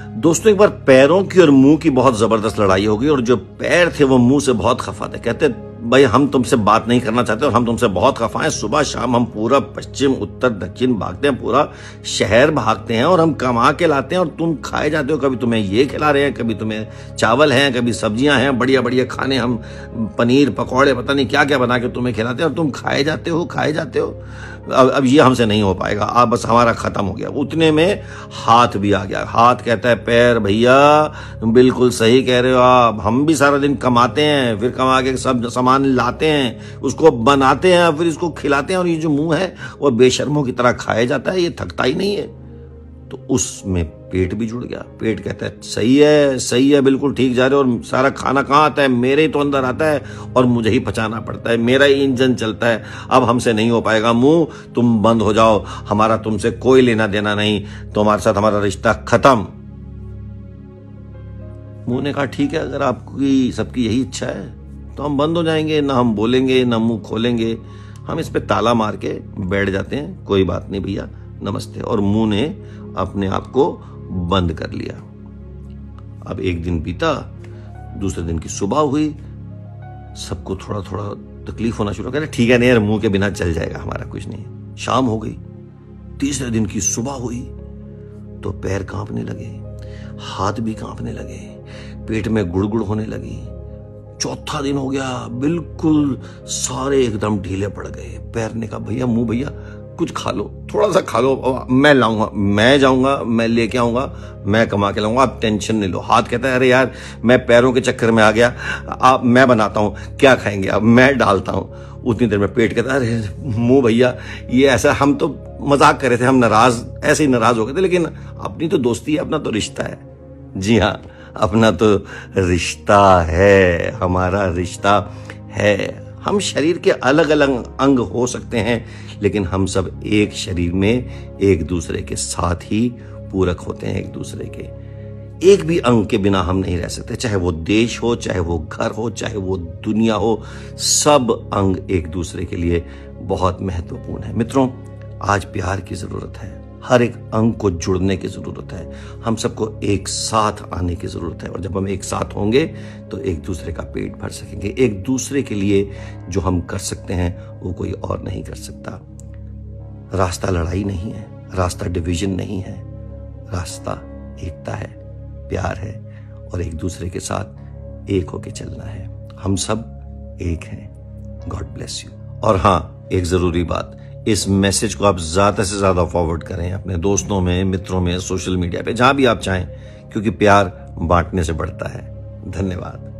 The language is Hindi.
दोस्तों, एक बार पैरों की और मुंह की बहुत जबरदस्त लड़ाई हो गई और जो पैर थे वो मुंह से बहुत खफा थे। कहते भाई हम तुमसे बात नहीं करना चाहते और हम तुमसे बहुत खफा हैं। सुबह शाम हम पूरा पश्चिम उत्तर दक्षिण भागते हैं, पूरा शहर भागते हैं और हम कमा के लाते हैं और तुम खाए जाते हो। कभी तुम्हें ये खिला रहे हैं, कभी तुम्हें चावल हैं, कभी सब्जियां हैं, बढ़िया बढ़िया खाने, हम पनीर पकौड़े पता नहीं क्या क्या बना के तुम्हें खिलाते हैं और तुम खाए जाते हो। अब ये हमसे नहीं हो पाएगा, आप बस हमारा खत्म हो गया। उतने में हाथ भी आ गया। हाथ कहता है पैर भैया बिल्कुल सही कह रहे हो आप, हम भी सारा दिन कमाते हैं, फिर कमा के सब सामान लाते हैं, उसको बनाते हैं, फिर इसको खिलाते हैं और ये जो मुंह है वो बेशर्मों की तरह खाया जाता है, ये थकता ही नहीं है। तो उसमें पेट भी जुड़ गया। पेट कहता है सही है, बिल्कुल ठीक जा रहे हो। और सारा खाना कहाँ आता है? मेरे ही तो अंदर आता है और मुझे ही पचाना पड़ता है, मेरा ही इंजन चलता है। अब हमसे नहीं हो पाएगा मुंह, तुम बंद हो जाओ, हमारा तुमसे कोई लेना देना नहीं, तुम्हारे साथ हमारा रिश्ता खत्म। मुंह ने कहा ठीक है, अगर आपकी सबकी यही इच्छा है तो हम बंद हो जाएंगे, ना हम बोलेंगे ना मुंह खोलेंगे, हम इस पे ताला मार के बैठ जाते हैं, कोई बात नहीं भैया, नमस्ते। और मुंह ने अपने आप को बंद कर लिया। अब एक दिन बीता, दूसरे दिन की सुबह हुई, सबको थोड़ा थोड़ा तकलीफ होना शुरू। कह रहे ठीक है नहीं यार, मुंह के बिना चल जाएगा, हमारा कुछ नहीं। शाम हो गई, तीसरे दिन की सुबह हुई तो पैर कांपने लगे, हाथ भी कांपने लगे, पेट में गुड़गुड़ होने लगी। चौथा दिन हो गया, बिल्कुल सारे एकदम ढीले पड़ गए। पैर ने कहा भैया मुंह भैया कुछ खा लो, थोड़ा सा खा लो, मैं लाऊंगा, मैं जाऊंगा, मैं लेके आऊंगा, मैं कमा के लाऊंगा, आप टेंशन नहीं लो। हाथ कहता है अरे यार मैं पैरों के चक्कर में आ गया, आप मैं बनाता हूं, क्या खाएंगे आप, मैं डालता हूं। उतनी देर में पेट कहता है अरे मुंह भैया ये ऐसा, हम तो मजाक कर रहे थे, हम नाराज ऐसे ही नाराज हो गए थे, लेकिन अपनी तो दोस्ती है, अपना तो रिश्ता है। जी हाँ, अपना तो रिश्ता है, हमारा रिश्ता है। हम शरीर के अलग अलग अंग हो सकते हैं, लेकिन हम सब एक शरीर में एक दूसरे के साथ ही पूरक होते हैं। एक दूसरे के एक भी अंग के बिना हम नहीं रह सकते, चाहे वो देश हो, चाहे वो घर हो, चाहे वो दुनिया हो, सब अंग एक दूसरे के लिए बहुत महत्वपूर्ण है। मित्रों, आज प्यार की जरूरत है, हर एक अंग को जुड़ने की जरूरत है, हम सबको एक साथ आने की जरूरत है। और जब हम एक साथ होंगे तो एक दूसरे का पेट भर सकेंगे। एक दूसरे के लिए जो हम कर सकते हैं वो कोई और नहीं कर सकता। रास्ता लड़ाई नहीं है, रास्ता डिवीजन नहीं है, रास्ता एकता है, प्यार है और एक दूसरे के साथ एक होके चलना है। हम सब एक हैं। God bless you. और हाँ, एक जरूरी बात, इस मैसेज को आप ज्यादा से ज्यादा फॉरवर्ड करें अपने दोस्तों में, मित्रों में, सोशल मीडिया पे, जहां भी आप चाहें, क्योंकि प्यार बांटने से बढ़ता है। धन्यवाद।